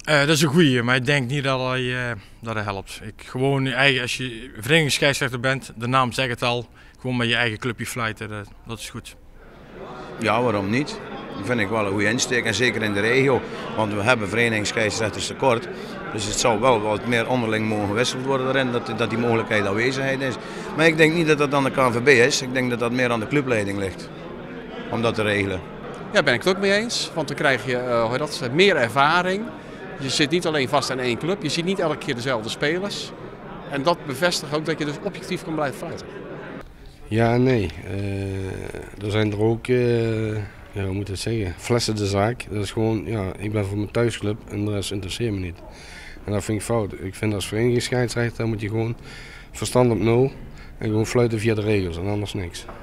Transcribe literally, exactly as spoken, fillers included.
Uh, dat is een goeie, maar ik denk niet dat hij, uh, dat hij helpt. Ik, gewoon, eigen, als je verenigingsscheidsrechter bent, de naam zegt het al, gewoon met je eigen clubje fluiten, dat, dat is goed. Ja, waarom niet? Dat vind ik wel een goede insteek en zeker in de regio, want we hebben verenigingsscheidsrechters tekort. Dus het zou wel wat meer onderling mogen gewisseld worden daarin, dat, dat die mogelijkheid aanwezigheid is. Maar ik denk niet dat dat aan de K N V B is, ik denk dat dat meer aan de clubleiding ligt, om dat te regelen. Ja, ben ik het ook mee eens, want dan krijg je uh, dat, meer ervaring. Je zit niet alleen vast aan één club, je ziet niet elke keer dezelfde spelers. En dat bevestigt ook dat je dus objectief kan blijven fluiten. Ja en nee. Uh, er zijn er ook, uh, ja, hoe moet ik het zeggen, flessen de zaak. Dat is gewoon, ja, ik ben voor mijn thuisclub en de rest interesseert me niet. En dat vind ik fout. Ik vind als verenigingsscheidsrechter moet je gewoon verstand op nul en gewoon fluiten via de regels en anders niks.